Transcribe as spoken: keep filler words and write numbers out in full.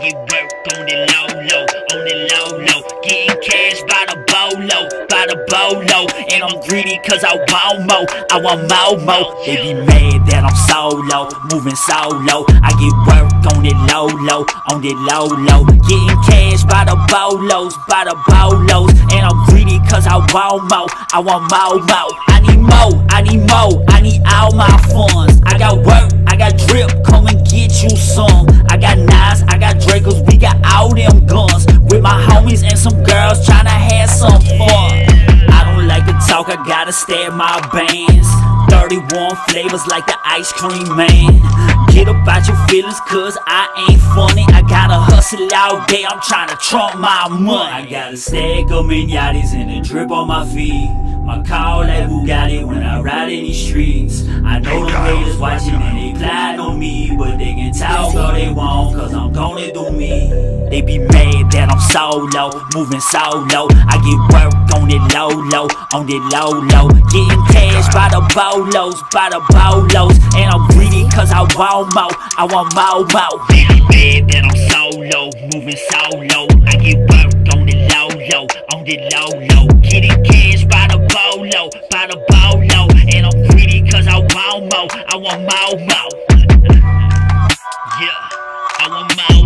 get work on the low low, on the low low. Getting cash by the bolo, by the bolo. And I'm greedy cause I want more, I want more, more. They be mad that I'm solo, moving solo. I get work on the low low, on the low low. Getting cash by the bolos, by the bolos. And I'm greedy cause I want more, I want more, more. I need more, I need more, I need all my funds. I got work, I got drip, come and get you some. I got knives, I got Dracos, we got all them guns. With my homies and some girls tryna have some fun. I don't like to talk, I gotta stay at my bands. thirty-one flavors like the ice cream man. Get up out your feelings cause I ain't funny. I gotta hustle all day, I'm tryna trump my money. I got a stack of miniatis and a drip on my feet. My car like Bugatti when I ride in these streets. I know them haters watching and they plotting on me, but they can talk all they want cause I'm gonna do me. They be mad that I'm solo, moving solo. I get work on the low low, on the low low. Getting cash by the bolos, by the bolos. And I'm greedy cause I want more, I want more, more. They be mad that I'm solo, moving solo. I get work on the low low, on the low low. Getting cash by the bolo, by the bolo. And I'm greedy cause I want more, I want more, more. Yeah, I want more.